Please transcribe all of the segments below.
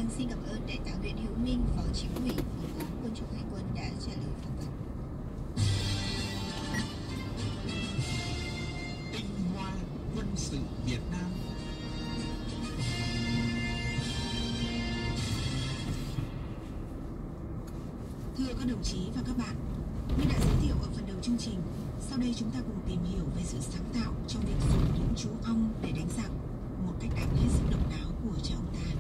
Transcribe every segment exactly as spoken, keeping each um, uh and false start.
Vâng, xin cảm ơn Đại tá Nguyễn Hữu Minh, Phó Chỉ huy Bộ Cố Quân chủng Hải quân đã trả lời phỏng vấn. Tinh hoa quân sự Việt Nam. Thưa các đồng chí và các bạn, như đã giới thiệu ở phần đầu chương trình, sau đây chúng ta cùng tìm hiểu về sự sáng tạo trong việc dùng những chú ong để đánh giặc, một cách đánh hết sức độc đáo của cha ông ta.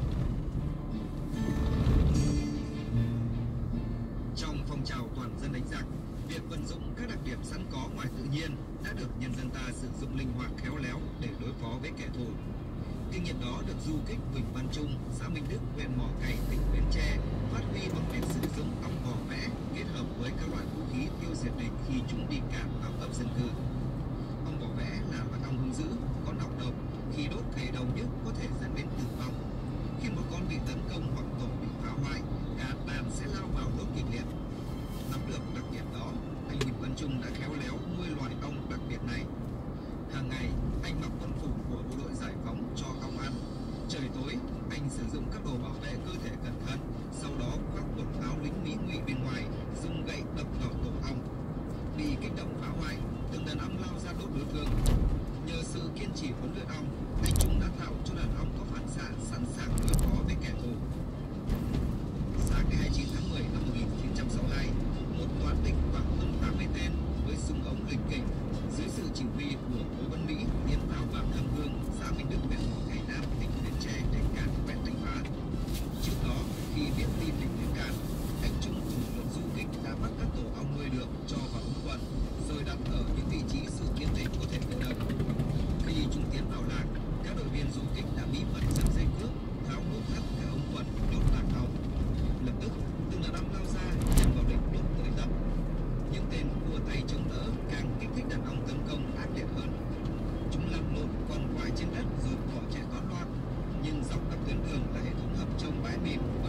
Trong phong trào toàn dân đánh giặc, việc vận dụng các đặc điểm sẵn có ngoài tự nhiên đã được nhân dân ta sử dụng linh hoạt khéo léo để đối phó với kẻ thù. Kinh nghiệm đó được du kích Huỳnh Văn Trung, xã Minh Đức, huyện Mỏ Cày, tỉnh Bến Tre phát huy bằng việc sử dụng ong vỏ vẽ kết hợp với các loại vũ khí tiêu diệt địch khi chúng đi càn vào ấp dân cư. Ong vỏ vẽ là loại ong hung dữ, có nọc độc, khi đốt thấy đau nhức có thể dẫn đến tử vong. Khi một con bị tấn công hoặc tổ bị phá hoại, cả đàn sẽ lao vào đốt kịch liệt. Nắm được đặc điểm đó, anh Huỳnh Văn Trung đã khéo léo nuôi loài ong đặc biệt này. Hàng ngày, anh mặc quân phục của bộ đội giải phóng cho ong ăn. Trời tối, anh sử dụng các đồ bảo vệ cơ thể cẩn thận, sau đó khoác quần áo lính Mỹ ngụy bên ngoài, dùng gậy đập vào tổ ong. Bị kích động phá hoại, từng đàn ong lao ra đốt đối phương. Nhờ sự kiên trì huấn luyện ong, anh Trung đã tạo cho đàn ong có phản xạ sẵn sàng đối phó với kẻ thù. Sáng ngày hai mươi chín tháng mười năm một nghìn chín trăm sáu mươi hai, một toán địch khoảng hơn tám mươi tên với súng ống lình kình dưới sự chỉ huy của Cố Văn Mỹ tiến vào bản Lâm Hương, xã Minh Đức, huyện Mỏ Cày Nam, tỉnh Bến Tre để càn quét đánh phá. Trước đó, khi biết tin địch đến càn, anh Trung cùng lực lượng du kích đã bắt các tổ ong nuôi được cho vào ống quần, rồi đặt ở những vị trí sự kiên định có thể cử động. Khi chúng tiến vào làng, các đội viên du kích đã bí mật giật dây cước, tháo nút thắt các ống quần, đốt lạc ong. Lập tức, từng đàn ong lao ra nhằm vào địch đốt tới tấp. Những tên cua tay chống đỡ càng kích thích đàn ong tấn công ác liệt hơn. Chúng lăn lộn quằn quại trên đất rồi bỏ chạy toán loạn, nhưng dọc các tuyến đường là hệ thống hầm trông bãi mìn